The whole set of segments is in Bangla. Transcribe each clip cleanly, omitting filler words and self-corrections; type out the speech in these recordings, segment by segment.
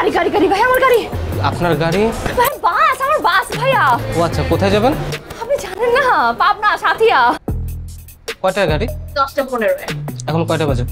গাড়ি গাড়ি গাড়ি ভাই, আমার গাড়ি। আপনার গাড়ি? ভাই বাস, আমার বাস ভাইয়া। ও আচ্ছা, কোথায় যাবেন? আপনি জানেন না, পাবনা সাথিয়া। কয়টার গাড়ি? 10:15। এখন কয়টা বাজে?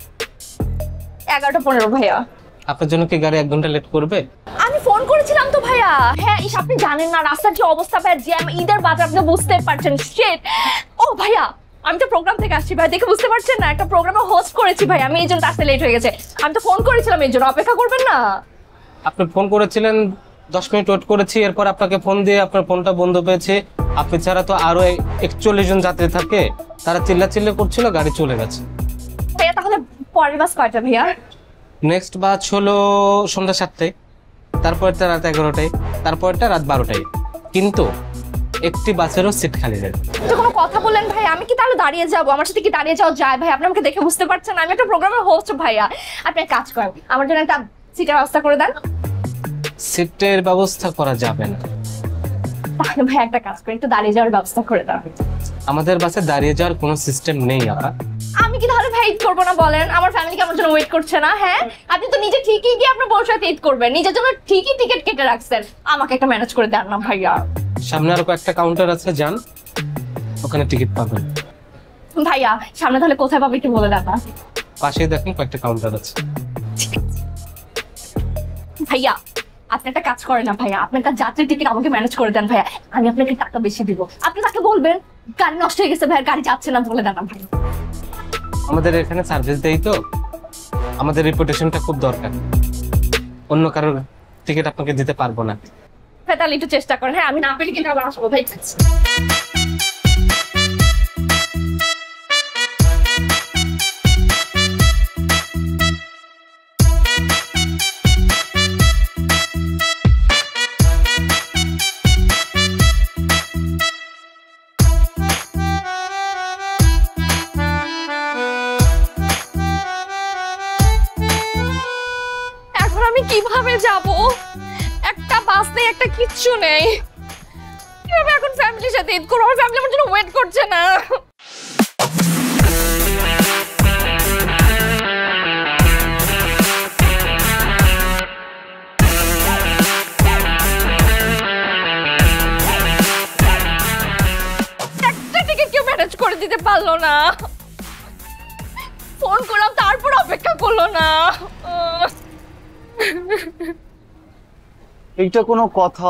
11:15 ভাইয়া। আপনার জন্য কি গাড়ি 1 ঘন্টা লেট করবে? আমি ফোন করেছিলাম তো ভাইয়া। হ্যাঁ, আপনি জানেন না রাস্তার যে অবস্থা ভাইয়া, জ্যাম, ঈদের বাজার, আপনি বুঝতে পারছেন। শিট। ও ভাইয়া, আমি তো প্রোগ্রাম থেকে আসছি ভাই, দেখে বুঝতে পারছেন না, একটা প্রোগ্রামে হোস্ট করেছি ভাই আমি, এই জন্য আসতে লেট হয়ে গেছে। আমি তো ফোন করেছিলাম, এই জন্য অপেক্ষা করবেন না? আপনি ফোন করেছিলেন, 10 মিনিট ওয়েট করেছি, এরপর আপনাকে ফোন দিয়ে আপনার ফোনটা বন্ধ পেয়েছে। আপনি ছাড়া তো আরো 41 জন যাত্রী থাকে, তারা চিল্লাচিল্লি করছিল, গাড়ি চলে গেছে। ভাইয়া তাহলে পরের বাস কয়টা ভাইয়া? নেক্সট বাস হলো সন্ধ্যা 7টায়, তারপরটা রাত 11টায়, তারপরটা রাত 12টায়। কিন্তু একটি বাসেরও সিট খালি নেই। তো কোনো কথা বললেন ভাই, আমি কি তাহলে দাঁড়িয়ে যাবো? আমার সাথে কি দাঁড়িয়ে যাওয়া যায় ভাই? আপনি আমাকে দেখে বুঝতে পারছেন আমি একটা প্রোগ্রামের হোস্ট ভাইয়া। আপনি এক কাজ করেন, আমার জন্য একটা সিটের ব্যবস্থা করে দেন। সিটের ব্যবস্থা করা যাবে না। তাহলে ভাই একটা কাজ করেন, একটু দাঁড়িয়ে যাওয়ার ব্যবস্থা করে দেন। আমাদের বাসে দাঁড়িয়ে যাওয়ার কোনো সিস্টেম নেই আপা। আমি কি তাহলে ভাই ঈদ করবো না বলেন? আমার ফ্যামিলি আমার জন্য ওয়েট করছে না? হ্যাঁ, আপনি তো নিজে ঠিকই গিয়ে আপনার বউর সাথে ঈদ করবেন, নিজের জন্য ঠিকই টিকিট কেটে রাখছেন, আমাকে একটা ম্যানেজ করে দেন না ভাইয়া। সামনে আরো কয়েকটা কাউন্টার আছে, যান, ওখানে টিকিট পাবেন। ভাইয়া সামনে তাহলে কোথায় পাবো একটু বলে দেন না। পাশেই দেখেন কয়েকটা কাউন্টার আছে। ভাইয়া আপনি একটা কাজ করেন না ভাইয়া, আপনার কাছে যাত্রীর টিকিট আমাকে ম্যানেজ করে দেন ভাইয়া, আমি আপনাকে টাকা বেশি দিব। আপনি তাকে বলবেন গাড়ি নষ্ট হয়ে গেছে ভাইয়া, গাড়ি যাচ্ছে না, বলে দেন না ভাইয়া। আমাদের এখানে সার্ভিস দেই তো, আমাদের রেপুটেশনটা খুব দরকার। অন্য কারোর টিকিট আপনাকে দিতে পারবো না। ভাই তাহলে একটু চেষ্টা করেন। হ্যাঁ, আমি না পেলে কিন্তু আবার আসবো ভাই। কিভাবে যাব? একটা বাস নেই, একটা কিচ্ছু নেই, কিভাবে এখন ফ্যামিলির সাথে ঈদ করবো? আমার ফ্যামিলি আমার জন্য ওয়েট করছে না। একটা টিকিট কেউ ম্যানেজ করে দিতে পারলো না, ফোন করলাম তারপর অপেক্ষা করলো না। এইটা কোনো কথা?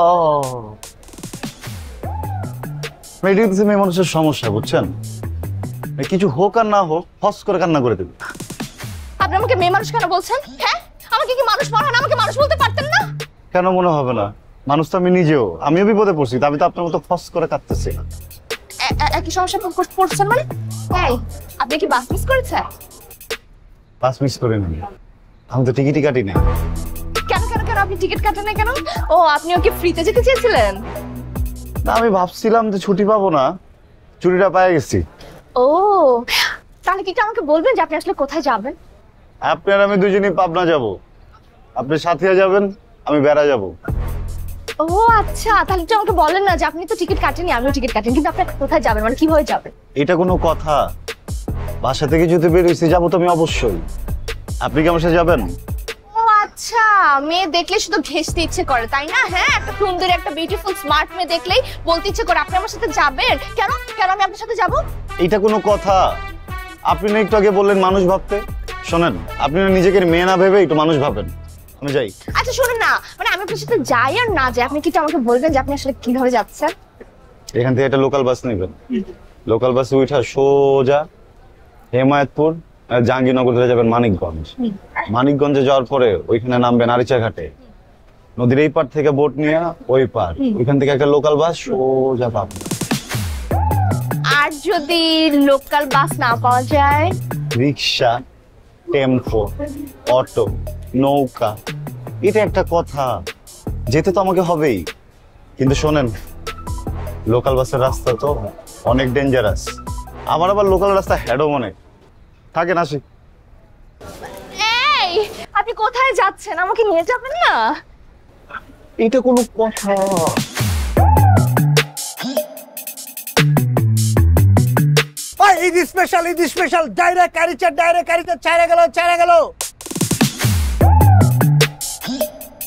মেয়ে মানুষের সমস্যা, বুঝছেন? কিছু হোক আর না হোক ফস করে কান্না করে দেবে। আপনি আমাকে মেয়ে মানুষ কেন বলছেন? হ্যাঁ, আমাকে কি মানুষ মনে হয় না? আমাকে মানুষ বলতে পারতেন না? কেন মনে হবে না? মানুষ তো আমি নিজেও, আমিও বিপদে পড়ছি, আমি তো আপনার মতো ফস করে কাঁদতেছি না। একই সমস্যা পড়ছেন মানে? এই আপনি কি বাস মিস করেছেন? বাস মিস করে নি, আমি তো টিকিটই কাটি না। কেন কেন কেন আপনি টিকিট কাটেন না কেন? ও আপনি ওকে ফ্রিতে যেতে চেয়েছিলেন? না, আমি ভাবছিলাম যে ছুটি পাবো না, ছুটিটা পেয়ে গেছি। ও তাহলে কি আমাকে বলবেন যে আপনি আসলে কোথায় যাবেন? আপনি আর আমি দুজনেই পাবনা যাব, আপনি সাথিয়া যাবেন, আমি বেড়া যাব। ও আচ্ছা, তাহলে একটু আমাকে বলেন না যে আপনি তো টিকিট কাটেননি, আমিও টিকিট কাটেন, কিন্তু আপনি কোথায় যাবেন, মানে কিভাবে যাবেন? এটা কোনো কথা? বাসা থেকে যদি বেরোইছি যাবো তো আমি অবশ্যই। আপনি কি আমার সাথে যাবেন? ও আচ্ছা, মেয়ে দেখলে শুধু ঘেঁষতে ইচ্ছে করে তাই না? হ্যাঁ, একটা সুন্দর একটা বিউটিফুল স্মার্ট মেয়ে দেখলেই বলতে ইচ্ছে করে আপনি আমার সাথে যাবেন। কেন কেন আমি আপনার সাথে যাব? এটা কোনো কথা? আপনি না একটু আগে বললেন মানুষ ভাবতে। শোনেন, আপনি নিজেকে মেয়ে না ভেবে একটু মানুষ ভাবেন। আমি যাই। আচ্ছা শুনুন না, মানে আমি আপনার সাথে যাই আর না যাই, আপনি কি আমাকে বলবেন যে আপনি আসলে কিভাবে যাচ্ছেন? এখান থেকে একটা লোকাল বাস নেবেন, লোকাল বাসে উঠা সোজা হেমায়তপুর জাহাঙ্গীরনগর ধরে যাবেন মানিকগঞ্জ। মানিকগঞ্জে যাওয়ার পরে ওইখানে নামবেন আরিচা ঘাটে, নদীর এই পার থেকে বোট নিয়ে ওই পার, ওইখান থেকে একটা লোকাল বাস সোজা পাবেন। আর যদি লোকাল বাস না পাওয়া যায়? রিক্সা, টেম্পো, অটো, নৌকা। এটা একটা কথা, যেতে তো আমাকে হবেই। কিন্তু শোনেন, লোকাল বাসের রাস্তা তো অনেক ডেঞ্জারাস, আমার আবার লোকাল রাস্তা হ্যাডও মনে থাকেন। আসি। এই আপনি কোথায় যাচ্ছেন? আমাকে নিয়ে যাবেন না? এটা কোনো কথা? ঈদ স্পেশাল ডাইরেক্ট আরিচা ছাড়া গেল।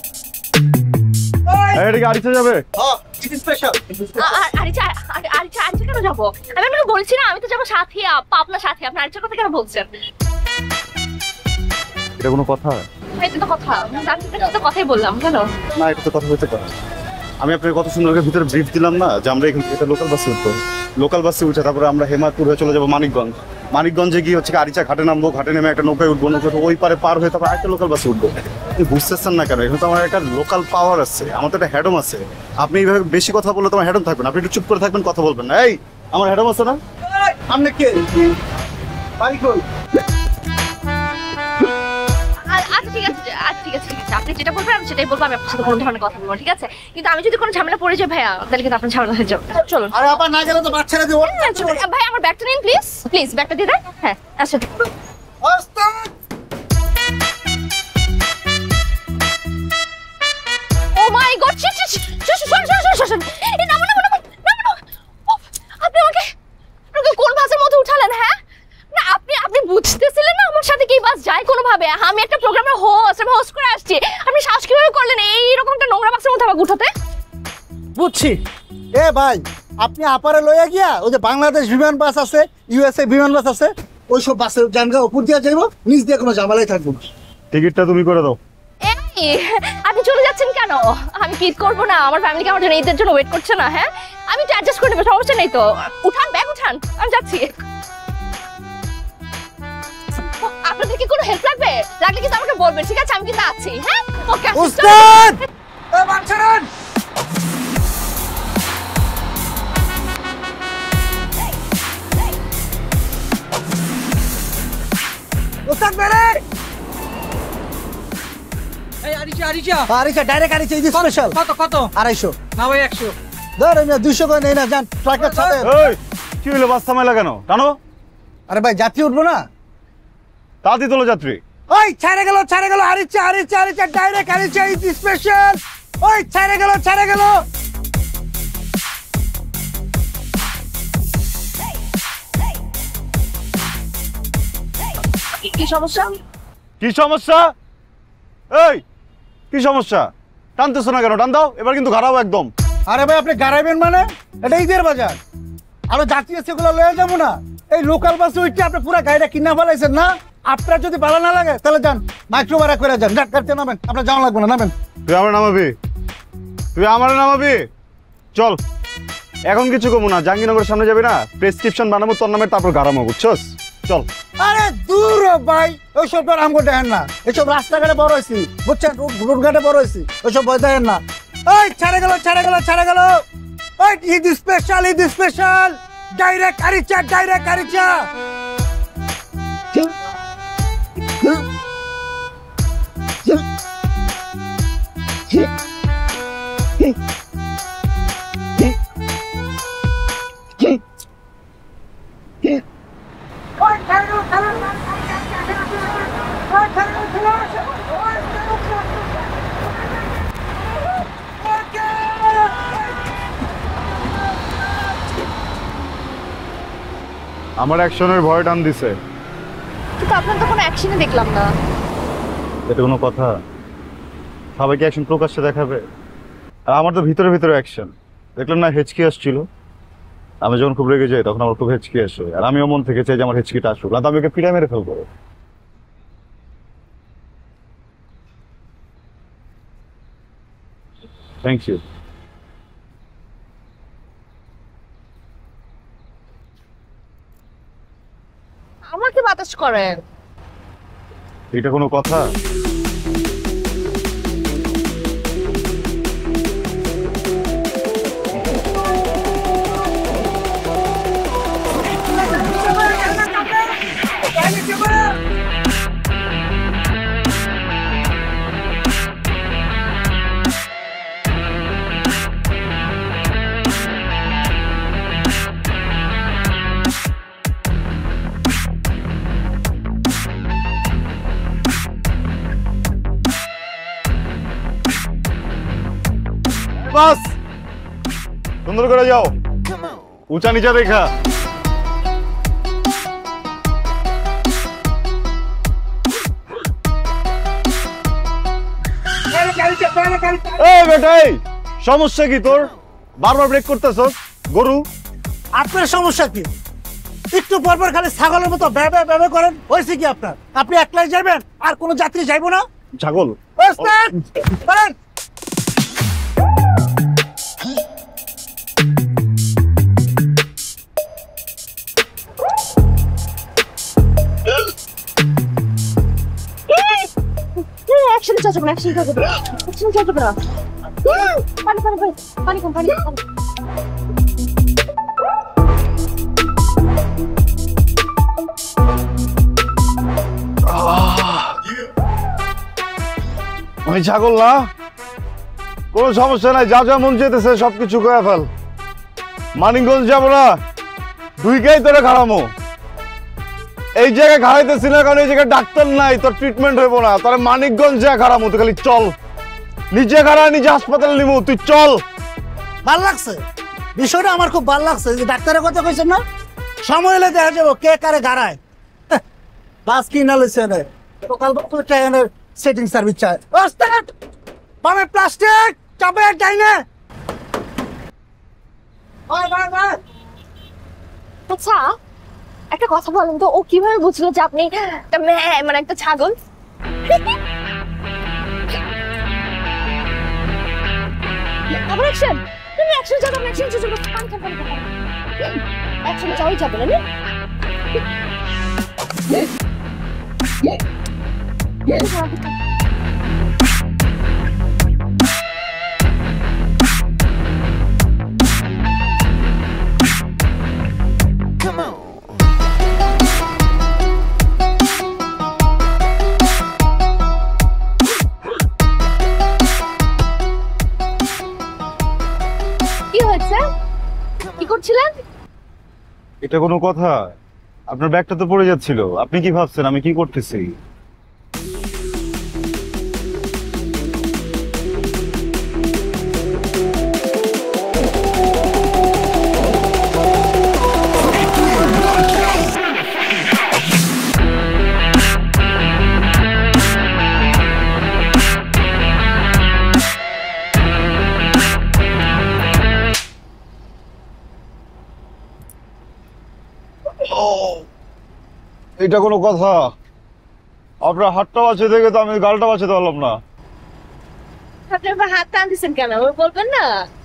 এটা কি আরিচা যাবে? স্পেশাল আরিচা কেন যাবো? আমি আপনাকে বলছি না আমি তো যাবো সাথিয়া, পাবনা সাথিয়া। আপনি আরিচার কথা কেন বলছেন? এটা কোনো কথা? এটা তো কথা, আমি তো কথাই বললাম। কেন না, এটা তো কথা হইতে পারে। আমি আপনাকে কত সুন্দর করে ভিতরে ব্রিফ দিলাম না যে আমরা এখান থেকে লোকাল বাসে উঠবো। লোকাল বাসে উঠে তারপরে আমরা হেমায়তপুর হয়ে চলে যাবো মানিকগঞ্জ। মানিকগঞ্জে গিয়ে হচ্ছে আরিচা ঘাটে নামবো, ঘাটে নেমে একটা নৌকায় উঠবো, নৌকা ওই পারে পার হয়ে তারপর একটা লোকাল বাসে উঠবো। আপনি বুঝতেছেন না কেন? এখানে তো আমার একটা লোকাল পাওয়ার আছে, আমার তো একটা হ্যাডম আছে। আপনি এইভাবে বেশি কথা বললে তোমার হ্যাডম থাকবেন, আপনি একটু চুপ করে থাকবেন, কথা বলবেন না। এই আমার হ্যাডম আছে না? আপনি কে বাড়ি কই? আচ্ছা ঠিক আছে, ঠিক আছে আপনি যেটা বলবেন আমি সেটাই বলবো। আমি আপনার সাথে কোনো ধরনের কথা বলবো, ঠিক আছে? কিন্তু আমি যদি কোনো ঝামেলা পড়ে যাই ভাইয়া, তাহলে কিন্তু আপনার ঝামেলা হয়ে যাবে। চলুন। আরে আপা না গেলে তো বাচ্চারা দেবো। ভাই আমার ব্যাগটা নিন প্লিজ, প্লিজ ব্যাগটা দিয়ে দেন। হ্যাঁ আচ্ছা। ওস্তাদ ও মাই গড, শুন এই নামো। আপনি আমাকে কোন বাসের মধ্যে উঠালেন? হ্যাঁ না আপনি বুঝতেছিলেন না আমার সাথে কি বাস যায় কোনোভাবে? আমি একটা প্রোগ্রামের হোস্ট করে আসছি, আপনি সাহস কিভাবে করলেন এইরকম একটা নোংরা বাসের মধ্যে আমাকে উঠাতে? বুঝছি। এ ভাই আপনি আপারে লইয়া গিয়া ওই যে বাংলাদেশ বিমান বাস আছে, ইউএসএ বিমান বাস আছে, ওইসব বাসের জানগা উপর দিয়া যাইব, নিচ দিয়ে কোনো ঝামেলাই থাকবো না। টিকিটটা তুমি করে দাও। এই আপনি চলে যাচ্ছেন কেন? আমি কি করবো না? আমার ফ্যামিলিকে আমার জন্য ঈদের জন্য ওয়েট করছে না? হ্যাঁ আমি তো অ্যাডজাস্ট করে নেবো, সমস্যা নেই তো। উঠান ব্যাগ উঠান, আমি যাচ্ছি। আপনাদের কি কোনো হেল্প লাগবে? লাগলে কিন্তু আমাকে বলবেন, ঠিক আছে? আমি কিন্তু আছি। হ্যাঁ ওকে ওস্তাদ এ বাচ্চারা ওস্তাদ মেরে এই আরিচা আরিচা ডাইরেক্ট আরিচা এই স্পেশাল কত 250 না ভাই 100 ধর আমি 200 করে নেই না, জান ট্রাকের সাথে। এই কি হলো, বাস থামাইলা কেন? টানো। আরে ভাই যাত্রী উঠবো না? তাড়াতাড়ি তোলো যাত্রী। ওই ছেড়ে গেল আরিচা ডাইরেক্ট আরিচা এই স্পেশাল। ওই ছেড়ে গেল কি সমস্যা? কি সমস্যা? এই কি সমস্যা? টানতেছো না কেন? টান দাও, এবার কিন্তু ঘাড়াও একদম। আরে ভাই আপনি গাড়াইবেন মানে? এটা ঈদের বাজার, আরো যাত্রী আছে, ওগুলো লয়ে যাবো না? এই লোকাল বাসে উঠে আপনি পুরো গাড়িটা কিনা ফেলাইছেন না? আপনার যদি ভালো না লাগে তাহলে যান, মাইক্রো ভাড়া করে যান, গাড়িতে নামেন, আপনার যাওয়া লাগবে না, নামেন। তুই আমার নামাবি? চল, এখন কিছু কমু না, জাহাঙ্গীরনগরের সামনে যাবি না, প্রেসক্রিপশন বানাবো তোর নামে, তারপর গাড়ামো, বুঝছস? চল। আরে দূর ভাই, ওইসব তো আমগো দেখেন না, এসব রাস্তাঘাটে বড় হয়েছি, বুঝছেন? রোডঘাটে বড় হয়েছি, ওইসব ভয় দেখেন না। ওই ছেড়ে গেল ওই ঈদ স্পেশাল ডাইরেক্ট আরিচা। আমার অ্যাকশনের ভয় টান দিছে। কিন্তু আপনার তো কোনো অ্যাকশনই দেখলাম না। এটা কোনো কথা? সবাইকে অ্যাকশন প্রকাশ্যে দেখাবে, আর আমার তো ভিতরে অ্যাকশন। দেখলাম না হেঁচকি আসছিল, আমি যখন খুব রেগে যাই তখন আমার খুব হেঁচকি আসে, আর আমিও মন থেকে চাই যে আমার হেঁচকিটা আসুক, না তো আমি ওকে পিড়ে মেরে ফেলবো। Thank you. আমাকে বাতাস করেন? এটা কোনো কথা? বাস সুন্দর করে যাও, উঁচা নিচা দেখা। এই বেটাই সমস্যা কি তোর? বারবার ব্রেক করতেছস গরু। আপনার সমস্যা কি? একটু পরপর খালি ছাগলের মতো ব্যাবে ব্যাবে করেন, হয়েছে কি আপনার? আপনি একলাই যাবেন আর কোনো যাত্রী যাইবো না? ছাগল ওস্তাদ, করেন। একসাথে চাচা না, একসাথে চাচা না, একসাথে চাচা না। পানি পানি পানি পানি কম পানি কম। আমি ছাগল না, কোনো সমস্যা নাই, যা যা মন চেয়েছে সবকিছু করে ফেল। মানিকগঞ্জ যাবো না, দুইকেই তোরা খারামো। এই জায়গায় খারাইতেছি না কারণ এই জায়গায় ডাক্তার নাই, তোর ট্রিটমেন্ট হইব না। তোর মানিকগঞ্জ যা খারামো, তুই খালি চল। নিজে খারা, নিজে হাসপাতালে নিবো, তুই চল। ভাল লাগছে বিষয়টা, আমার খুব ভাল লাগছে যে ডাক্তারের কথা কইছেন না, সময় হলে দেখা যাবো কে কারে গাড়ায়। বাস কিনা লইছে না, সকাল ট্রেনের সেটিং সার্ভিস চায়। ওস্তাদ, বামে প্লাস্টিক চাপে যাই না। আচ্ছা একটা কথা বলেন তো, ও কিভাবে বুঝলো যে আপনি একটা মেয়ে, মানে একটা ছাগল? আবার অ্যাকশন, তুমি অ্যাকশন যাবে, অ্যাকশন যাবে, পানি খান পানি খান, অ্যাকশন যাওয়াই যাবে না। কি হয়েছে? কি করছিলেন? এটা কোনো কথা? আপনার ব্যাগটা তো পড়ে যাচ্ছিল, আপনি কি ভাবছেন আমি কি করতেছি? এটা কোনো কথা? আপনার হাতটা বাঁচে দেখে তো আমি গালটা বাঁচাতে পারলাম না। আপনি আবার হাত টান দিচ্ছেন কেন, বলবেন না?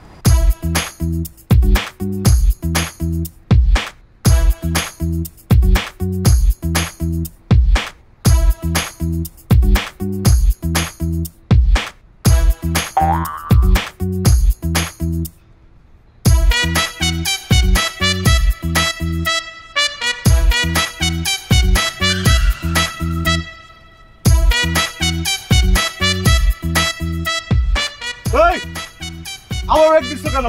আমার ব্রেক দিচ্ছ কেন?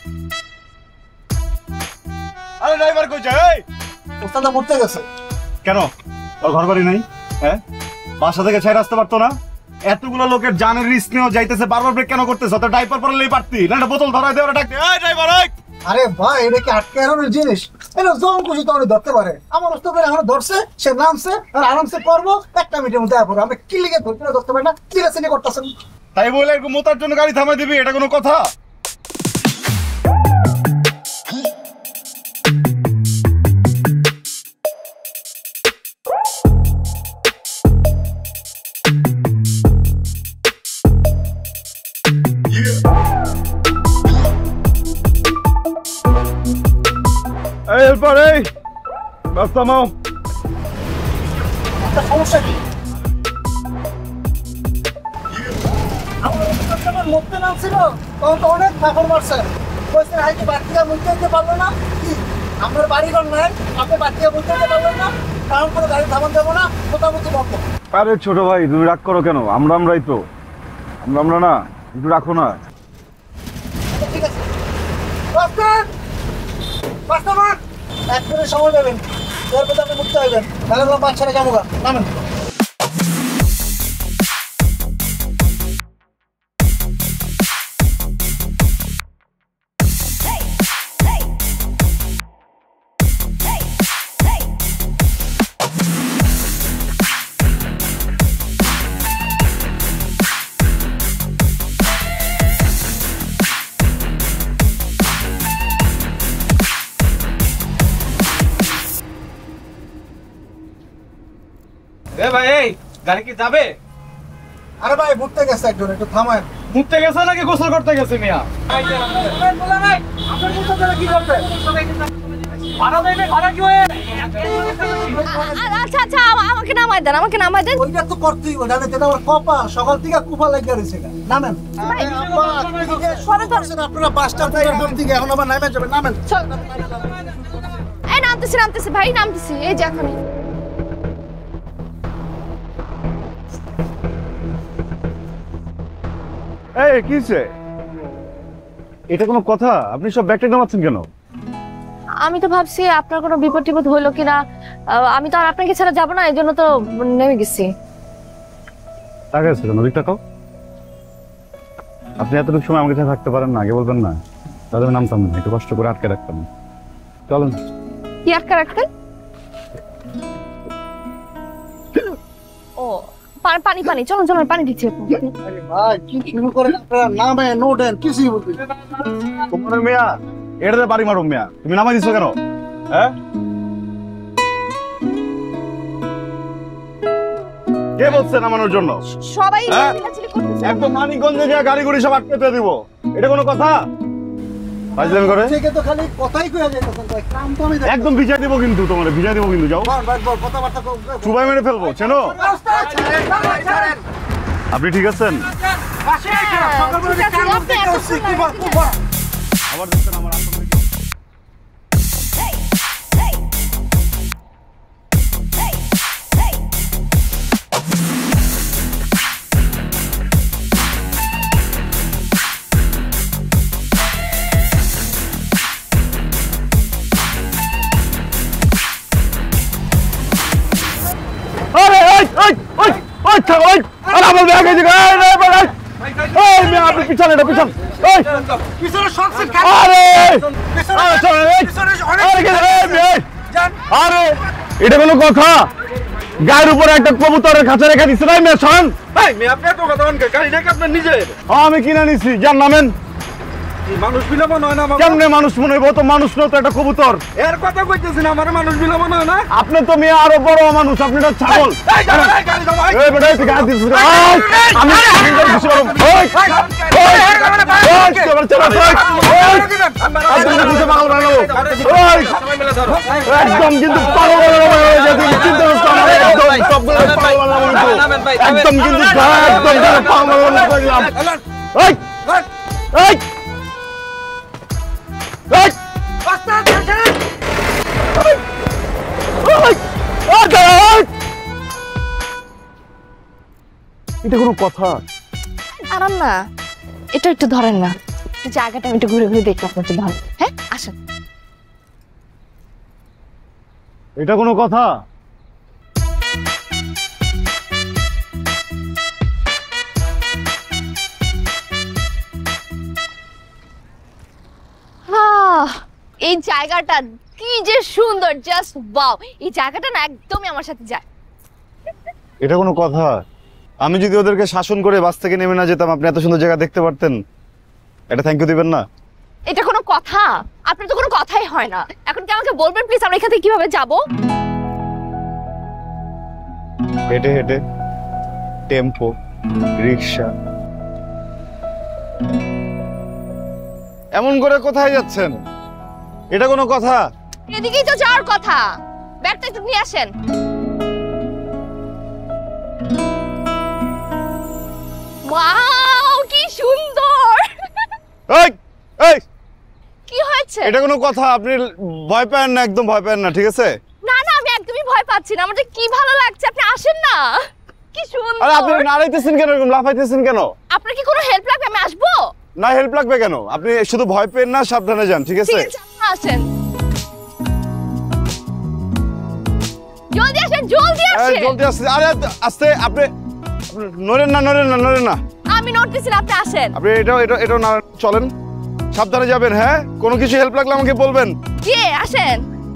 আরে ড্রাইভার কই যায়? ওস্তাদ মরতে গেছে। কেন? তোর ঘর বাড়ি নাই? হ্যাঁ, বাসা থেকে ছেড়ে আসতে পারতো না? এতগুলো লোকের জানের রিস্ক নিয়েও যাইতেছে, বারবার ব্রেক কেন করতেছ? তো ডাইপার পরলেই পারতি, না একটা বোতল ধরাই দে, ওরা ডাক দে, এই ড্রাইভার এই। আরে ভাই, এটা কি আটকে আনানোর জিনিস? এটা যখন খুশি তখন ধরতে পারে। আমার ওস্তাদের এখন ধরছে, সে নামছে আর আরামসে করবো, একটা মিনিটের মধ্যে পড়বো। আমরা কি লিখে ধরতে না ধরতে পারি না, চিলেচিনি করতেছেন। তাই বলে এরকম মোতার জন্য গাড়ি থামাই দিবি, এটা কোনো কথা? এই হেল্পার, এই বাস থামাও। একটা সমস্যা কি? আমার মরতে নামছিল তখন তো অনেক ফাঁকর মারছে, বলছেন আজকে বাড়িতে মুখতে দিতে পারলো না। কি আপনার বাড়িঘর নাই, আপনি বাড়িতে মুখতে দিতে পারলেন না, কারণ করে গাড়ি থামান দেবো না, মোটামুটি বন্ধ। আরে ছোট ভাই, তুমি রাগ করো কেন? আমরাই তো, আমরা না, একটু রাখো না। ঠিক আছে এক মিনিট সময় দেবেন, এর মধ্যে আপনি মুক্ত হইবেন, তাহলে বাচ্চারা যাবো গা, নামেন। ভাই এই গাড়ি কি যাবে? আরে ভাই ঘুরতে গেছে একজন, একটু থামায়। ঘুরতে গেছে নাকি গোসল করতে গেছে মিয়া? আচ্ছা আচ্ছা আমাকে নামায় দেন, আমাকে নামায় দেন। ওইটা তো করতেই হবে, জানেন যেটা আমার কপাল, সকাল থেকে কুফা লাগিয়ে রয়েছে। নামেন। আপনারা বাসটা প্ল্যাটফর্ম থেকে এখন আবার নামে যাবেন, নামেন। চল। এই নামতেছি নামতেছি ভাই, নামতেছি, এই যে এখনই। এই কিছে? এটা কোনো কথা? আপনি সব ব্যাগটা নামাচ্ছেন কেন? আমি তো ভাবছি আপনার কোনো বিপদ টিপদ হইলো কিনা, আমি তো আর আপনাকে ছাড়া যাবো না, এই জন্য তো নেমে গেছি। টাকা আছে কেন? ওদিক টাকাও। আপনি এতটুকু সময় আমাকে সাথে থাকতে পারেন না, আগে বলবেন না? তাহলে আমি নামতাম না, একটু কষ্ট করে আটকে রাখতাম। চলেন। কি আটকা রাখতেন? ও পানি পানি, চলুন চলুন, পানি দিচ্ছি। আরে ভাই কি শুরু করেন আপনারা? নামে নো দেন, কিছুই বলতে। তোমার মিয়া এটাতে বাড়ি মারো মিয়া, তুমি নামাই দিছো কেন? হ্যাঁ, কে বলছে নামানোর জন্য? সবাই হ্যাঁ? চিল্লাচিল্লি করতেছে। একদম মানিকগঞ্জে গিয়ে গাড়ি গুড়ি সব আটকে দিব, এটা কোনো কথা? ফাজলামি করে থেকে তো খালি কথাই কইয়া যাইতেছেন ভাই, কাম তো আমি দেখি। একদম ভিজাই দিব কিন্তু, তোমার ভিজাই দিব কিন্তু। যাও বল ভাই বল, কথাবার্তা কম। চুবাই মেরে ফেলবো, চেনো? আপনি ঠিক আছেন? সকালবেলা কাম করতে গেছি, কুফা কুফা। আবার দেখছেন আমার আসল থেকে। আরে ওই ওই ওই ওই ওই আরে আমার ব্যাগ এই দিকে, এই রে ভাই, এই মে আপনি পিছনে, এটা পিছন, এই পিছনে সবসে আরে পিছনে আরে চল, এই পিছনে অনেক আরে কে এই মে, জান। আরে এটা কোনো কথা? গায়ের উপরে একটা কবুতরের খাঁচা রেখে দিছে না মে, শোন। এই মে আপনি তো কথা বলেন, গাড়ি নাকি আপনার নিজের? আমি কিনে নিছি, যার নামেন। মানুষ বিলাবন হয় না বাবা। কেমনে মানুষ মনে হইব? তো মানুষ নয় তো, একটা কবুতর। এর কথা কইতেছি না, আমার মানুষ বিলাবন হয় না। আপনি তো মেয়ে আরো বড় মানুষ, আপনি তো ছাগল। এই দাঁড়া, এই গাড়ি দাও, এই। এই বেটা তুই গায়ে দিছিস কেন? আমি কিছু করব। ওই চল চল চল, একদম কিছু পাগল বানাবো। ওই একদম কিন্তু পাগল বানাবো, চিন্তা করছ আমার, একদম সবগুলো পাগল বানাবো কিন্তু, একদম কিন্তু একদম পাগল বানাবো করলাম। ওই ওই ওই এটা কোনো কথা? আরাম না, এটা একটু ধরেন না, এই জায়গাটা আমি একটু ঘুরে ঘুরে দেখি, আপনি একটু ধরেন। হ্যাঁ আসেন। এটা কোনো কথা? এই জায়গাটা কি যে সুন্দর, জাস্ট ওয়াও। এই জায়গাটা না একদমই আমার সাথে যায়। এটা কোনো কথা? আমি যদি ওদেরকে শাসন করে বাস থেকে নেমে না যেতাম, আপনি এত সুন্দর জায়গা দেখতে পারতেন। এটা থ্যাংক ইউ দিবেন না? এটা কোনো কথা? আপনার তো কোনো কথাই হয় না। এখন কি আমাকে বলবেন প্লিজ, আমরা এখান থেকে কিভাবে যাব? হেঁটে হেঁটে, টেম্পো, রিক্সা। এমন করে কোথায় যাচ্ছেন? এটা কোনো কথা? এদিকেই তো যাওয়ার কথা। ব্যাগটা একটু নিয়ে আসেন। ওয়াও কি সুন্দর। এই এই কি হয়েছে? এটা কোনো কথা? আপনি ভয় পান না, একদম ভয় পান না, ঠিক আছে? না না আমি একদমই ভয় পাচ্ছি না, আমার যে কি ভালো লাগছে। আপনি আসেন না, কি সুন্দর। আরে আপনি নাড়াইতেছেন কেন, এরকম লাফাইতেছেন কেন? আপনার কি কোনো হেল্প লাগবে? আমি আসবো। না হেল্প লাগবে কেন? আপনি শুধু ভয় পেন না, সাবধানে যান, ঠিক আছে? ঠিক আছে আপনি আসেন, জলদি আসেন, জলদি আসেন। জলদি আসতে, আরে আস্তে, আপনি নড়েন না, নড়েন না, নড়েন না। আমি নড়তেছি না, আপনি আসেন। আপনি এটা না, চলেন, সাবধানে যাবেন। হ্যাঁ, কোনো কিছু হেল্প লাগলে আমাকে বলবেন। জি আসেন।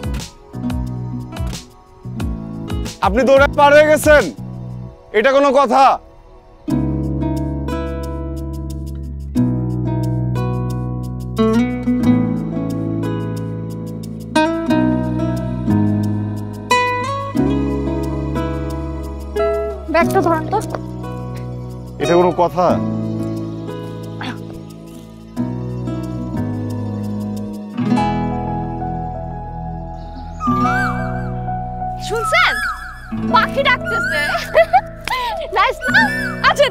আপনি দৌড়ে পার হয়ে গেছেন, এটা কোনো কথা? আহ, এই জায়গাটা না একদমই আমার সাথে যায়। এটা ব্যাগটা ধরেন তো। এটা কোনো কথা? শুনছেন পাখি ডাকতেছে। নাইস না? আছেন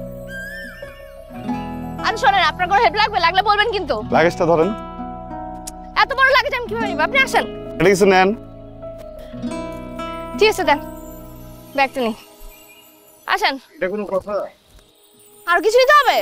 আর শোনেন, আপনার কোনো হেল্প লাগবে, লাগলে বলবেন কিন্তু। লাগেজটা ধরেন। এত বড় লাগেজ আমি কিভাবে নিব? আপনি আসেন। এটা কিছু নেন। ঠিক আছে দেন, ব্যাগটা নিন। আসেন। এটা কোনো কথা? আর কিছু নিতে হবে?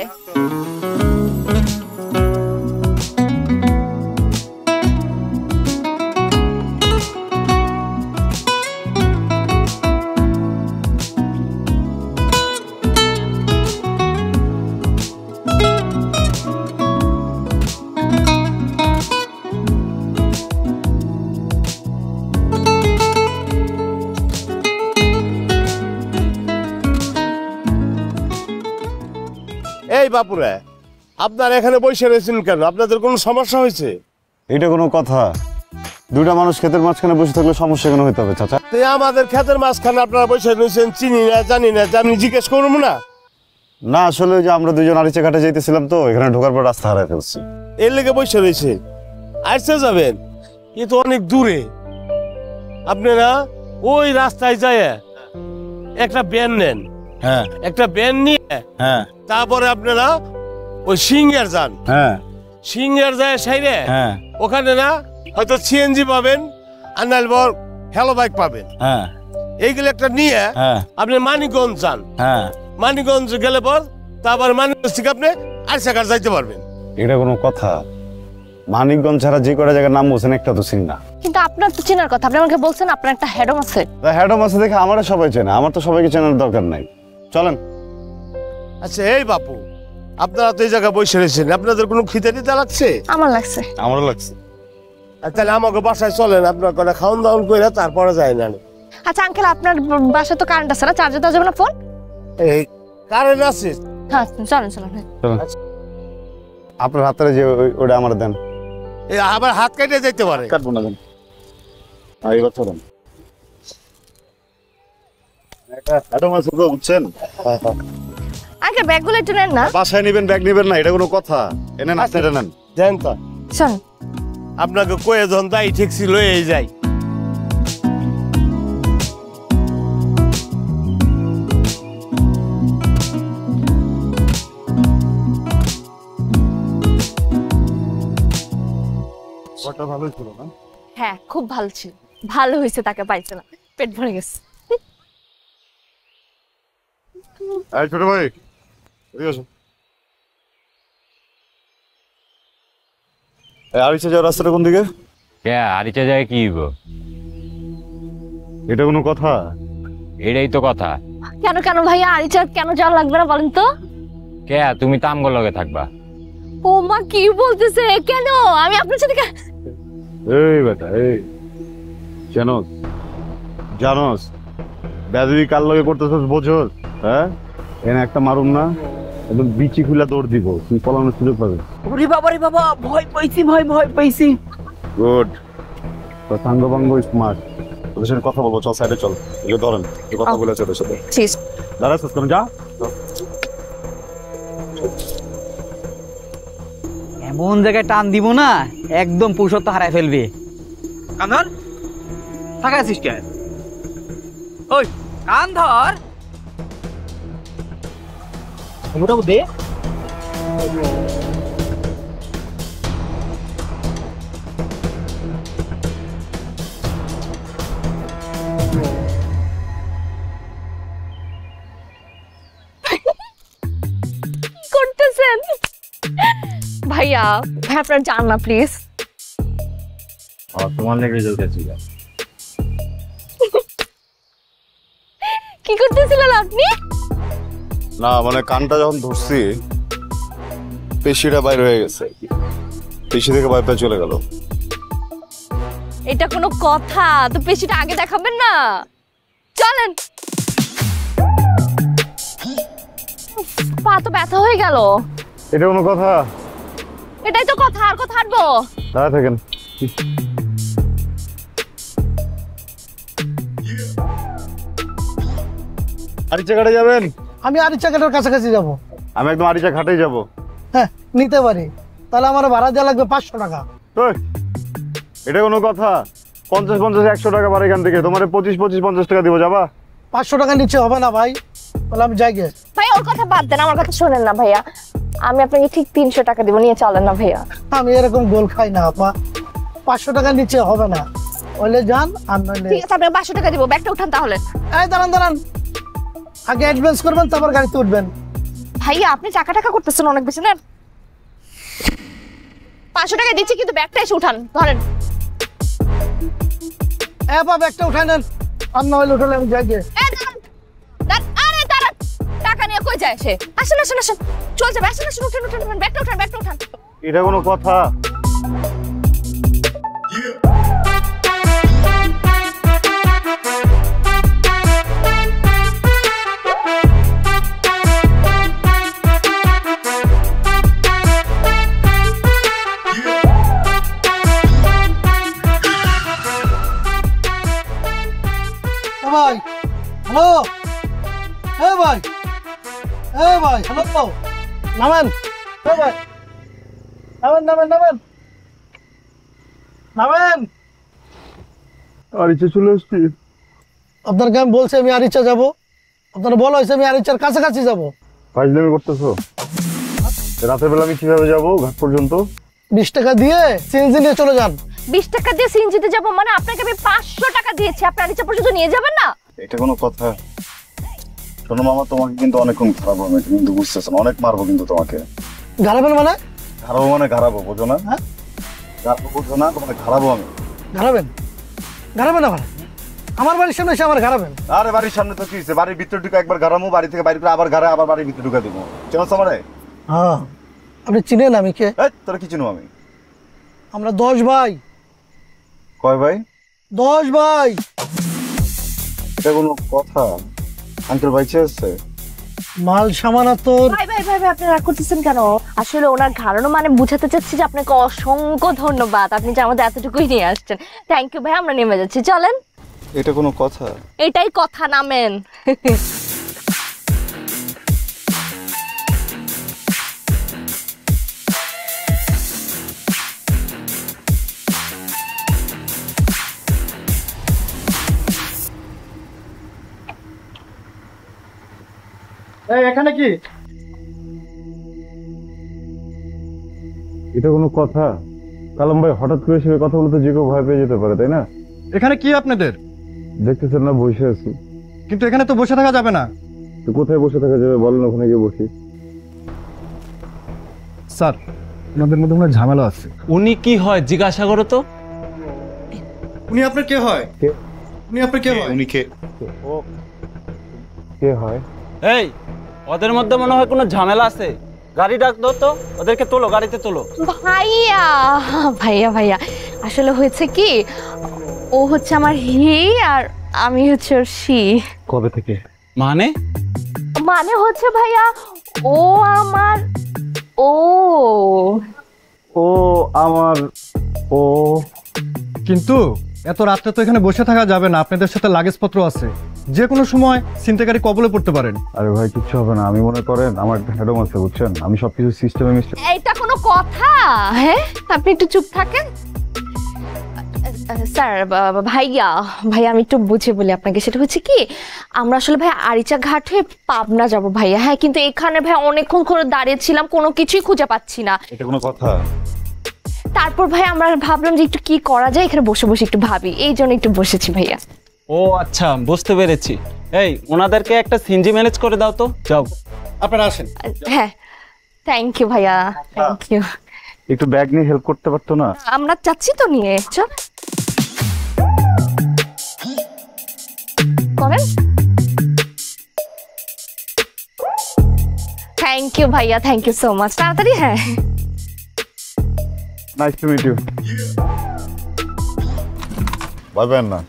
এই বাপুরে, আপনার এখানে বসে রয়েছেন কেন? আপনাদের কোনো সমস্যা হয়েছে? এটা কোনো কথা? দুইটা মানুষ ক্ষেতের মাঝখানে বসে থাকলে সমস্যা কেন হইতে হবে চাচা? তো আমাদের ক্ষেতের মাঝখানে আপনারা বসে রয়েছেন, চিনি না জানি না, আমি জিজ্ঞেস করবো না? না আসলে ওই যে আমরা দুজন আরিচা ঘাটে যাইতেছিলাম তো, এখানে ঢোকার পর রাস্তা হারাই ফেলছি। এর লেগে বসে রয়েছে। আসতে যাবেন, এ তো অনেক দূরে। আপনারা ওই রাস্তায় যায় একটা ব্যান নেন। হ্যাঁ একটা ব্যান নিয়ে হ্যাঁ তারপরে আপনারা ওই সিঙ্গার যান। হ্যাঁ সিঙ্গার যায় সাইরে হ্যাঁ ওখানে না হয়তো সিএনজি পাবেন, আর নাহলে বড় হ্যালো বাইক পাবেন। হ্যাঁ এইগুলো একটা নিয়ে হ্যাঁ আপনি মানিকগঞ্জ যান। হ্যাঁ মানিকগঞ্জ গেলে পর তারপর মানিকগঞ্জ থেকে আপনি আরিচাঘাট যাইতে পারবেন। এটা কোনো কথা? মানিকগঞ্জ ছাড়া যে কটা জায়গার নাম বলছেন একটা তো চিনি না। কিন্তু আপনার তো চেনার কথা, আপনি আমাকে বলছেন আপনার একটা হেডম আছে। হ্যাডম আছে দেখে আমারও সবাই চেনে, আমার তো সবাইকে চেনার দরকার নাই। চলেন। আচ্ছা এই বাপু, আপনারা তো এই জায়গায় বসে রয়েছেন, আপনাদের কোনো খিদে দিতে লাগছে? আমার লাগছে। আমারও লাগছে। তাহলে আমাকে বাসায় চলেন, আপনার করে খাওয়ান দাওয়ান করে তারপরে যায় না। আচ্ছা আঙ্কেল, আপনার বাসায় তো কারেন্ট আছে না? চার্জে দেওয়া যাবে না ফোন? এই কারেন্ট আছে? হ্যাঁ চলেন চলেন। চলেন। আপনার হাতের যে ওটা আমার দেন। এই আবার হাত কেটে যেতে পারে। কাটবো না দেন। এবার চলেন। হ্যাডম আছে তো, বুঝছেন? আঙ্কেল ব্যাগগুলো একটু নেন না। বাসায় নেবেন, ব্যাগ নেবেন না, এটা কোনো কথা? এনেন, আপনি এটা নেন। দেন তো, চল। আপনাকে কয়ে যখন তাই ঠিক ছিল এই যাই। ভালোই ছিল না? হ্যাঁ খুব ভালো ছিল, ভালো হয়েছে তাকে পাইছিলাম, পেট ভরে গেছে। এই ছোট ভাই, এদিকে আসো। এই আরিচা যাওয়ার রাস্তাটা কোন দিকে? কে আরিচা যায় কি হইব? এটা কোনো কথা? এটাই তো কথা। কেন কেন ভাইয়া, আরিচা কেন যাওয়া লাগবে না বলেন তো? কে তুমি তো আমগো লগে থাকবা। ও মা কি বলতেছে? কেন আমি আপনার সাথে এই বেটা, এই জানোস জানোস বেদবি কার লগে করতেছস বোঝস? হ্যাঁ এনে একটা মারুম না, একদম বিচি খুলে দৌড় দিব, তুই পলানোর সুযোগ পাবি। ওরে বাবা রে বাবা, ভয় পাইছি, ভয় পাইছি। গুড, তো সাঙ্গ বাঙ্গ স্মার্ট। ওদের সাথে কথা বলবো, চল সাইডে চল। এগুলো ধরেন, এই কথা বলে চলে সাথে ঠিক দাঁড়াচ্ছিস কেন? যা। এমন জায়গায় টান দিব না, একদম পুরুষত্ব হারায় ফেলবে। কান ধর, থাকা আছিস কে? ওই কান ধর, মোটামুটি দে। করতেছেন ভাইয়া? ভাই আপনার যান না প্লিজ। তোমার লেগে জ্বলতেছি। কি করতেছিলেন আপনি? না মানে কানটা যখন ধরছি পেশিটা বাইরে হয়ে গেছে, পেশি থেকে বাইরে চলে গেল। এটা কোনো কথা? তো পেশিটা আগে দেখাবেন না। চলেন। পা তো ব্যথা হয়ে গেল। এটা কোনো কথা? এটাই তো কথা, আর কথা হাঁটবো? দাঁড়া থাকেন। আরিচা ঘাটে যাবেন? আমি আরিচা ঘাটের কাছাকাছি যাব। আমি একদম আরিচা ঘাটেই যাব। হ্যাঁ নিতে পারি, তাহলে আমার ভাড়া দেওয়া লাগবে 500 টাকা। এটা কোনো কথা? 50-50 100 টাকা ভাড়া এখান থেকে, তোমার 25-50 টাকা দিব, যাবা? 500 টাকা নিচে হবে না ভাই, তাহলে আমি যাই গে। ভাই ওর কথা বাদ দেন, আমার কথা শোনেন না ভাইয়া, আমি আপনাকে ঠিক 300 টাকা দিব, নিয়ে চলেন না ভাইয়া। আমি এরকম গোল খাই না আপা, 500 টাকা নিচে হবে না, ওইলে যান আর নইলে। ঠিক আছে আপনাকে 500 টাকা দিব, ব্যাগটা উঠান তাহলে। এই দাঁড়ান দাঁড়ান, আগে অ্যাডভান্স করবেন তারপর গাড়িতে উঠবেন। ভাইয়া আপনি টাকা টাকা করতেছেন অনেক বেশি না। 500 টাকা দিচ্ছি কিন্তু ব্যাগটা এসে উঠান, ধরেন। আপা ব্যাগটা উঠাই নেন, আর নইলে উঠালে আমি যাই গে। আরে দাঁড়ান, টাকা নিয়ে কই যায় সে? আসেন আসেন আসেন, চল যাবে, আসেন আসেন, উঠেন উঠেন, ব্যাগটা উঠান, ব্যাগটা উঠান। এটা কোনো কথা? ভাই হ্যালো, এ ভাই, এ ভাই হ্যালো, নামেন। এ ভাই নামেন নামেন নামেন নামেন। আরিচা চলে আসছি। আপনাকে আমি বলছি আমি আরিচা যাব, আপনার বলা হয়েছে আমি আরিচার কাছাকাছি যাব। ফাইজলামি করতেছো? রাতের বেলা আমি কিভাবে যাব ঘাট পর্যন্ত? 20 টাকা দিয়ে সিএনজি নিয়ে চলে যান। 20 টাকা দিয়ে সিএনজিতে যাব মানে আপনাকে আমি 500 টাকা দিয়েছি, আপনি আরিচা পর্যন্ত নিয়ে যাবেন না? এটা কোনো কথা? শোনো মামা, তোমাকে কিন্তু অনেকক্ষণ খারাপ হবে, তুমি কিন্তু বুঝতেছো না, অনেক মারবো কিন্তু তোমাকে। ঘাড়াবেন মানে? ঘাড়াবো মানে ঘাড়াবো, বোঝো না? হ্যাঁ ঘাড়াবো বোঝো না, তোমাকে ঘাড়াবো আমি। ঘাড়াবেন? ঘাড়াবেন আমার, আমার বাড়ির সামনে এসে আমার ঘাড়াবেন? আরে বাড়ির সামনে তো কি হয়েছে, বাড়ির ভিতরে ঢুকে একবার ঘাড়ামো, বাড়ি থেকে বাইরে করে আবার ঘাড়া, আবার বাড়ির ভিতরে ঢুকে দেবো। চেনো আমারে? হ্যাঁ। আপনি চিনেন আমি কে? তোরা কি চিনো আমি? আমরা 10 ভাই। কয় ভাই? 10 ভাই। এটা কোনো কথা? আঙ্কেল বাইচে আছে? মাল সামানা তোর। ভাই ভাই ভাই আপনি রাগ করতেছেন কেন? আসলে ওনার ঘাড়ানো মানে বুঝাতে চাচ্ছি যে আপনাকে অসংখ্য ধন্যবাদ, আপনি যে আমাদের এতটুকুই নিয়ে আসছেন। থ্যাংক ইউ ভাই, আমরা নেমে যাচ্ছি, চলেন। এটা কোনো কথা? এটাই কথা, নামেন। এখানে কি? এটা কোনো কথা? কালাম ভাই হঠাৎ করে সে কথা বলতে যে কেউ ভয় পেয়ে যেতে পারে, তাই না? এখানে কি আপনাদের? দেখতেছেন না বসে আছি। কিন্তু এখানে তো বসে থাকা যাবে না। তো কোথায় বসে থাকা যাবে বলেন, ওখানে গিয়ে বসি। স্যার ওনাদের মধ্যে মনে ঝামেলা আছে। উনি কি হয় জিজ্ঞাসা করো তো। উনি আপনার কে হয়? কে? উনি আপনার কে হয়? উনি কে? ও কে হয়? এই ওদের মধ্যে মনে হয় কোনো ঝামেলা আছে, গাড়ি ডাক দাও তো, ওদেরকে তোলো, গাড়িতে তোলো। ভাইয়া ভাইয়া ভাইয়া আসলে হয়েছে কি, ও হচ্ছে আমার হি আর আমি হচ্ছে ওর শি। কবে থেকে? মানে? মানে হচ্ছে ভাইয়া ও আমার ও ও আমার ও। কিন্তু এত রাত্রে তো এখানে বসে থাকা যাবে না, আপনাদের সাথে লাগেজপত্র আছে, যে কোনো সময় ছিনতাইকারী কবলে পড়তে পারেন। আরে ভাই কিচ্ছু হবে না, আমি মনে করেন আমার একটা হ্যাডম আছে বুঝছেন, আমি সবকিছু সিস্টেমে মিস্টেম। এইটা কোনো কথা? হ্যাঁ আপনি একটু চুপ থাকেন। স্যার ভাইয়া ভাইয়া আমি একটু বুঝে বলি আপনাকে, সেটা হচ্ছে কি আমরা আসলে ভাই আরিচা ঘাট হয়ে পাবনা যাব ভাইয়া। হ্যাঁ কিন্তু এখানে ভাই অনেকক্ষণ করে দাঁড়িয়ে ছিলাম, কোনো কিছুই খুঁজে পাচ্ছি না। এটা কোনো কথা? তারপর ভাই আমরা ভাবলাম যে একটু কি করা যায়, এখানে বসে বসে একটু ভাবি, এই জন্য একটু বসেছি ভাইয়া। ও আচ্ছা বুঝতে পেরেছি। এই ওনাদেরকে একটা সিনজি ম্যানেজ করে দাও তো, যাও। আপনারা আসেন। হ্যাঁ থ্যাংক ইউ ভাইয়া, থ্যাংক ইউ। একটু ব্যাগ নিয়ে হেল্প করতে পারতো না? আমরা চাচ্ছি তো নিয়ে, চল করেন। থ্যাংক ইউ ভাইয়া, থ্যাংক ইউ সো মাচ, তাড়াতাড়ি। হ্যাঁ নাইস টু মিট ইউ। ভাবেন না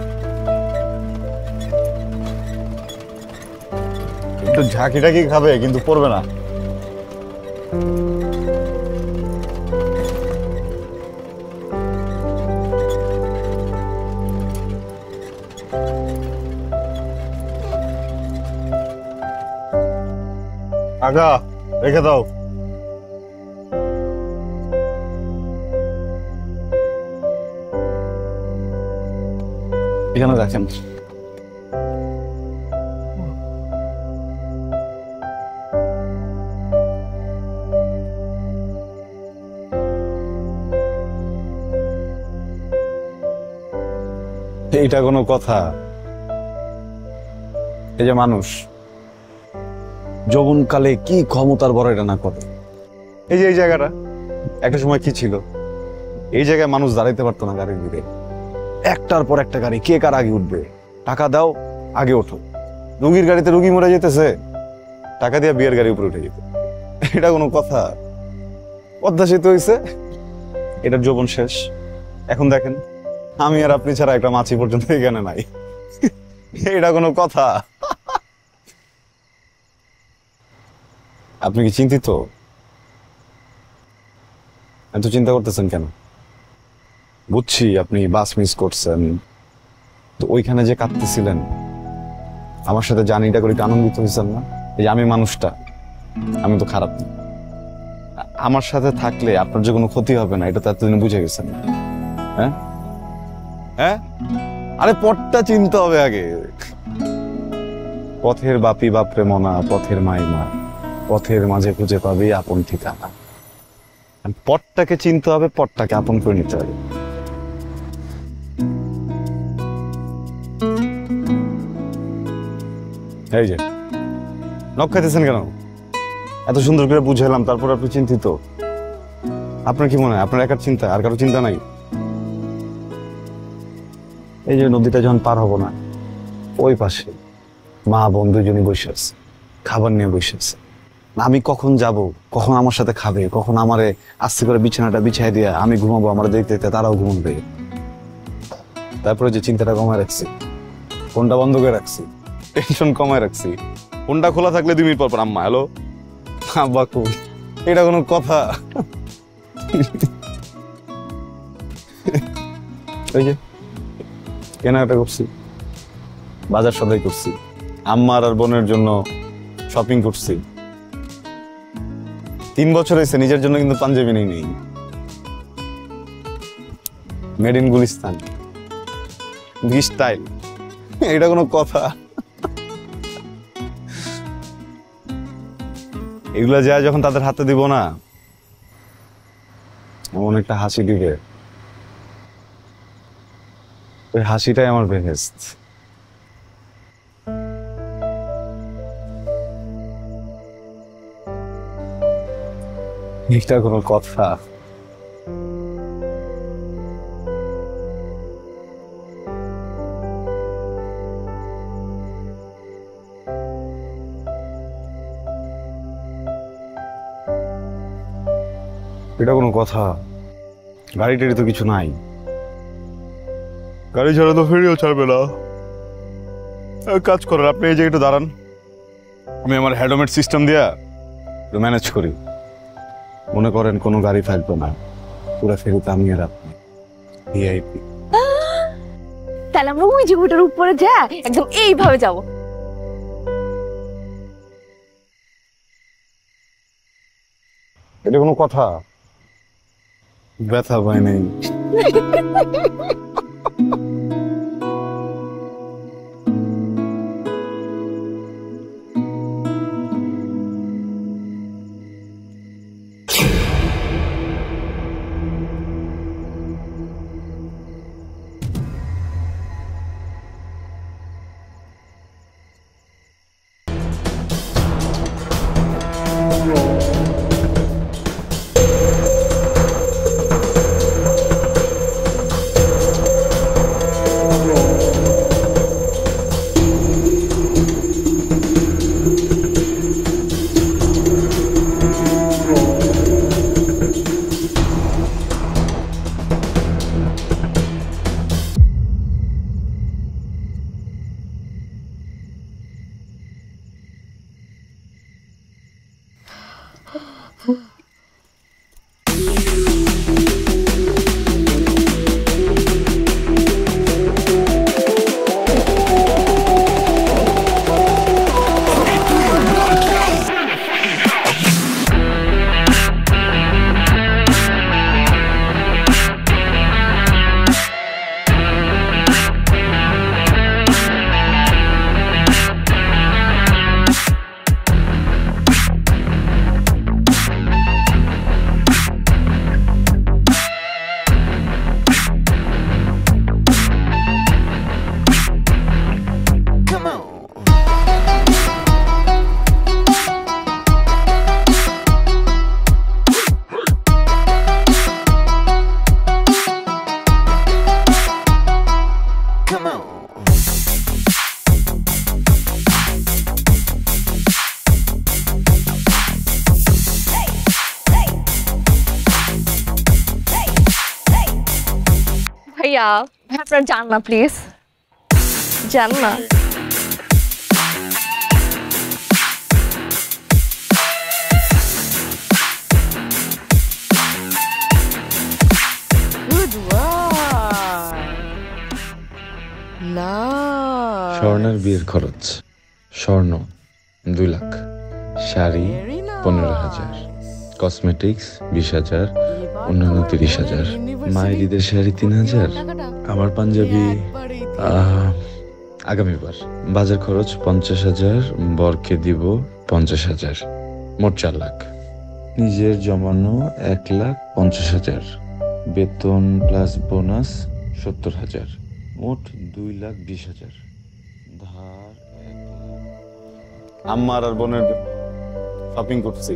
একটু ঝাঁকিটা কি খাবে, কিন্তু পড়বে না। কাকা রেখে দাও। এখানে রাখেন। এইটা কোনো কথা? এই যে মানুষ যৌবনকালে কি ক্ষমতার বড় এটা না করে। এই যে এই জায়গাটা একটা সময় কি ছিল, এই জায়গায় মানুষ দাঁড়াইতে পারতো না গাড়ির ভিড়ে। একটার পর একটা গাড়ি, কে কার আগে উঠবে, টাকা দাও আগে ওঠো। রুগীর গাড়িতে রুগী মরে যেতেছে, টাকা দিয়ে বিয়ের গাড়ি উপরে উঠে যেত। এটা কোনো কথা? পদ্মা সেতু হয়েছে, এটার যৌবন শেষ। এখন দেখেন আমি আর আপনি ছাড়া একটা মাছি পর্যন্ত এখানে নাই। এটা কোনো কথা? আপনি কি চিন্তিত? এত চিন্তা করতেছেন কেন? বুঝছি আপনি বাস মিস করছেন, তো ওইখানে যে কাঁদতেছিলেন আমার সাথে জার্নিটা করে আনন্দিত হয়েছেন না? এই যে আমি মানুষটা, আমি তো খারাপ না। আমার সাথে থাকলে আপনার যে কোনো ক্ষতি হবে না, এটা তো এতদিন বুঝে গেছেন। হ্যাঁ হ্যাঁ, আরে পথটা চিনতে হবে আগে। পথের বাপি বাপরে মনা, পথের মাই মা, পথের মাঝে খুঁজে পাবে আপন ঠিকানা। পথটাকে চিনতে হবে, পথটাকে আপন করে নিতে হবে। এই যে নখ খাইতেছেন কেন? এত সুন্দর করে বুঝালাম, তারপর আপনি চিন্তিত। আপনার কি মনে হয় আপনার একার চিন্তা, আর কারো চিন্তা নাই? এই যে নদীটা যখন পার হবো না, ওই পাশে মা বোন দুজনই বসে আছে, খাবার নিয়ে বসে আছে। আমি কখন যাব, কখন আমার সাথে খাবে, কখন আমারে আস্তে করে বিছানাটা বিছাই দিয়ে আমি ঘুমাবো, আমার দেখতে দেখতে তারাও ঘুমাবে। তারপরে যে চিন্তাটা কমায় রাখছি, ফোনটা বন্ধ করে রাখছি, টেনশন কমায় রাখছি। ফোনটা খোলা থাকলে 2 মিনিট পর পর আম্মা হ্যালো, আব্বা কই। এটা কোনো কথা? ওই যে কেনাকাটা করছি, বাজার সদাই করছি, আম্মার আর বোনের জন্য শপিং করছি। 3 বছর হয়েছে, নিজের জন্য কিন্তু পাঞ্জাবি নেই। Made in Gulistan, style. এটা কোনো কথা? এগুলা যায় যখন তাদের হাতে দিব না, এমন একটা হাসি দিবে, ওই হাসিটাই আমার বেহেস্ত। এটা কোনো কথা? এটা কোনো কথা? গাড়ি টাড়ি তো কিছু নাই, গাড়ি ছাড়া তো ফেরিও ছাড়বে না। এক কাজ করেন, আপনি এই জায়গাটা দাঁড়ান, আমি আমার হেডোমেট সিস্টেম দিয়া ম্যানেজ করি। মনে করেন কোনো গাড়ি ফেলবো না, পুরো ফেরিতে আমি আর আপনি ভিআইপি। তাহলে আমরা ওই যে উপরে যা একদম এইভাবে যাবো। এটা কোনো কথা? ব্যথা পাই নাই। ভাইয়া ভাই আপনারা যান না প্লিজ, যান না। স্বর্ণের বিয়ের খরচ, স্বর্ণ 2 লাখ, শাড়ি 15,000, কসমেটিক্স 20,000, অন্যান্য 30,000, মায়ের ঈদের শাড়ি 3,000, আমার পাঞ্জাবি আগামীবার, বাজার খরচ 50,000, বরকে দিব 50,000, মোট 4 লাখ, নিজের জমানো 1,50,000, বেতন প্লাস বোনাস 70,000, মোট 2,20,000, ধার 1 লাখ। আম্মার আর বোনের শপিং করছি,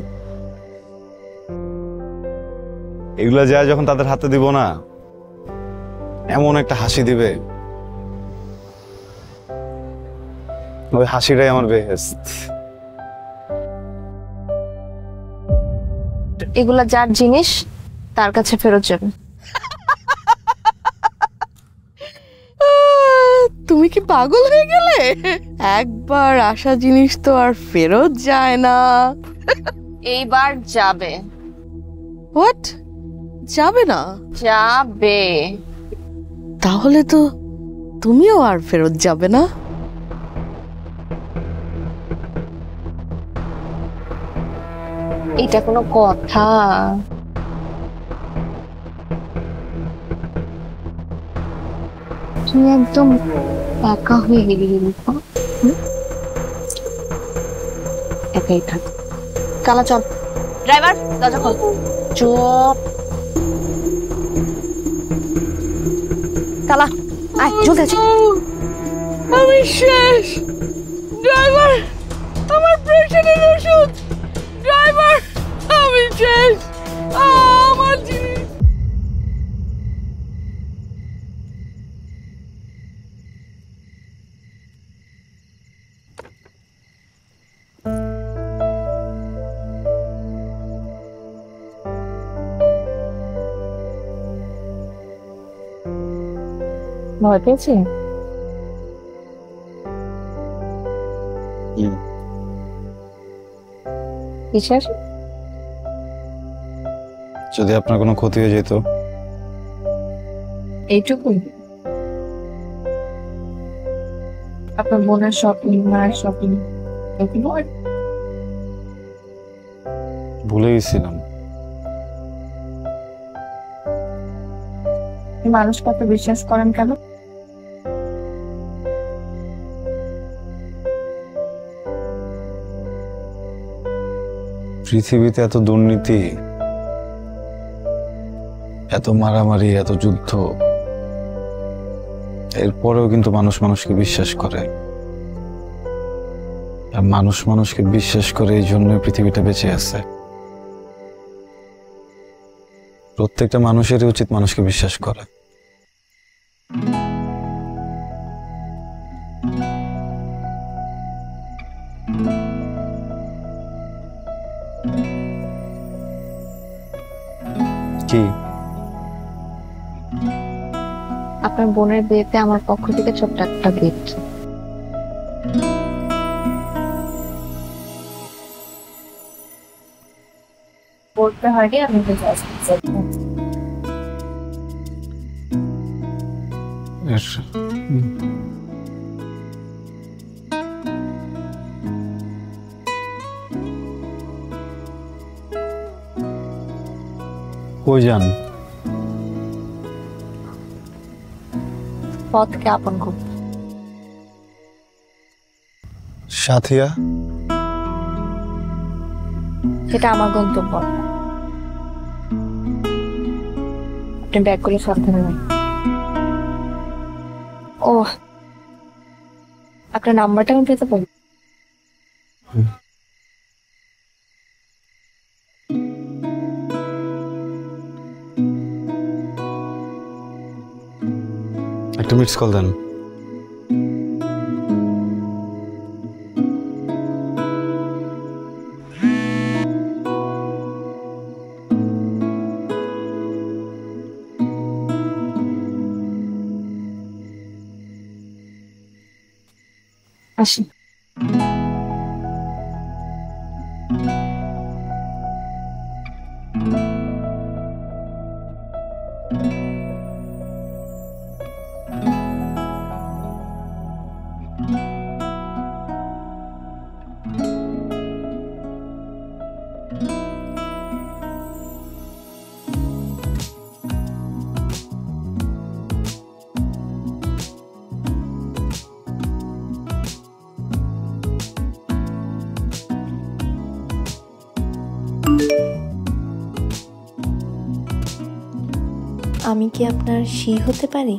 এগুলা যায় যখন তাদের হাতে দিব না, এমন একটা হাসি দিবে, ওই হাসিটাই আমার বেহেশত। এগুলা যার জিনিস তার কাছে ফেরত যাবে। তুমি কি পাগল হয়ে গেলে? একবার আসা জিনিস তো আর ফেরত যায় না। এইবার যাবে। হোয়াট? যাবে না? যাবে। তাহলে তো তুমিও আর ফেরত যাবে না। এটা কোনো কথা? তুমি একদম একা হয়ে গেলি রিম্পা। একাই থাক। কালা চল, ড্রাইভার দরজা খোল। চুপ। কালা আয়, জলদি আছে। আমি শেষ। ড্রাইভার, আমার প্রেশারের ওষুধ। ড্রাইভার, আমি শেষ। আমার জিনিস। ভয় পেয়েছি? কিসের? যদি আপনার কোনো ক্ষতি হয়ে যেত। এইটুকু? আপনার বোনের শপিং, মায়ের শপিং, ভুলে গেছিলাম। মানুষ কত বিশ্বাস করেন কেন? পৃথিবীতে এত দুর্নীতি, এত মারামারি, এত যুদ্ধ, এরপরেও কিন্তু মানুষ মানুষকে বিশ্বাস করে। আর মানুষ মানুষকে বিশ্বাস করে এই জন্য পৃথিবীটা বেঁচে আছে। প্রত্যেকটা মানুষেরই উচিত মানুষকে বিশ্বাস করা। কি? আপনার বোনের বিয়েতে আমার পক্ষ থেকে ছোট্ট একটা গিফট। বলতে হয়নি, আমি তো কই যান? পথকে আপন করব। সাথিয়া? সেটা আমার গন্তব্য। আপনি ব্যাগগুলো সাবধানে রাখুন। ও, আপনার নাম্বারটা আমি পেতে পারি? একটা মিস কল দেন। আসি। আমি কি আপনার শি হতে পারি?